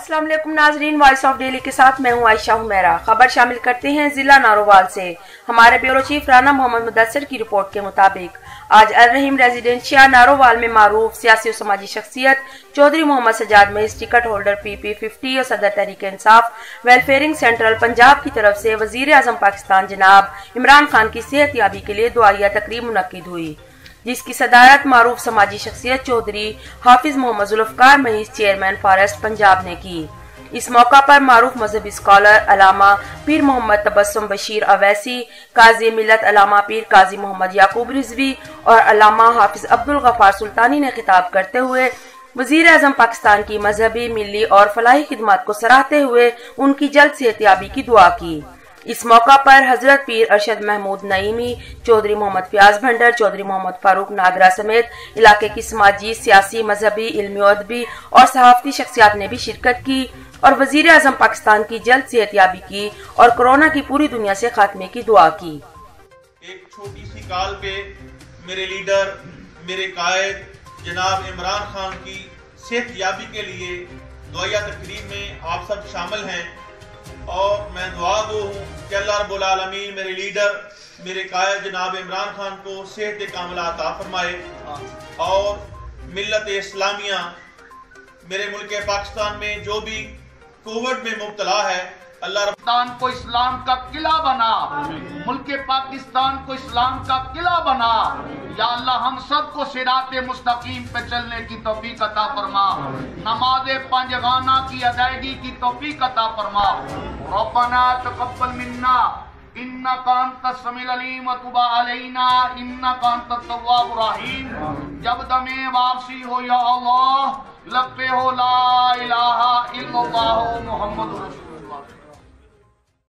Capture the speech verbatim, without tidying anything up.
अस्सलाम वालेकुम नाजरीन, वॉइस ऑफ डेली के साथ मैं हूं आयशा हुमैरा। खबर शामिल करते हैं जिला नारोवाल से। हमारे ब्यूरो चीफ राना मोहम्मद मदثر की रिपोर्ट के मुताबिक आज अल रहीम रेजिडेंशिया नारोवाल में मारूफ सियासी और समाजी शख्सियत Chaudhry Mohammad Sajjad Maiz ticket holder P P fifty और सदर तहरीक इंसाफ वेलफेयरिंग सेंट्रल पंजाब की तरफ से वजीर आजम पाकिस्तान जनाब इमरान खान की सेहत याबी के लिए दुआया तकरीब मुनक्किद हुई, जिसकी सदारत मारूफ समाजी शख्सियत चौधरी हाफिज मोहम्मद जुल्फकार मईज चेयरमैन फॉरेस्ट पंजाब ने की। इस मौका पर मारूफ मजहबी स्कॉलर अलामा पीर मोहम्मद तबस्सुम बशीर अवैसी, काजी मिलत अलामा पीर काजी मोहम्मद याकूब रिजवी और अलामा हाफिज अब्दुल गफार सुल्तानी ने खिताब करते हुए वजीर आजम पाकिस्तान की मजहबी, मिली और फलाही खिदमत को सराहते हुए उनकी जल्द सेहतयाबी की दुआ की। इस मौका पर हजरत पीर अरशद महमूद नईमी, चौधरी मोहम्मद फयाज भंडर, चौधरी मोहम्मद फारूक नागरा समेत इलाके की समाजी, सियासी, मजहबी, इल्मी, अदबी और सहाफती शख्सियात ने भी शिरकत की और वजीर आजम पाकिस्तान की जल्द सेहतयाबी की और कोरोना की पूरी दुनिया से खात्मे की दुआ की। एक छोटी सी कॉल पे मेरे लीडर, मेरे कायद जनाब इमरान खान की सेहतयाबी के लिए दुआया तकरीब में आप सब शामिल हैं और मैं दुआ गो हूँ कि अल्लाह रब्बुल आलमीन मेरे लीडर, मेरे कायद जनाब इमरान खान को सेहत कामिला अता फरमाए और मिल्लत इस्लामिया मेरे मुल्क पाकिस्तान में जो भी कोविड में मुब्तला है, अल्लाह पाकिस्तान को इस्लाम का किला बना, मुल्क पाकिस्तान को इस्लाम का किला बना। या अल्लाह हम सबको सिराते मुस्तकीम पे चलने की तौफीक अता फरमा, नमाज़े पंजगाना की अदायगी की तौफीक अता फरमा। रब्बना तक़ब्बल मिन्ना इन्नका अंतस समीउल अलीम व तुब अलैना इन्नका अंतत तव्वाबुर रहीम। जब दमे वापसी हो या अल्लाह, लगते हो ला इलाहा इल्लल्लाह मुहम्मदुर रसूलुल्लाह।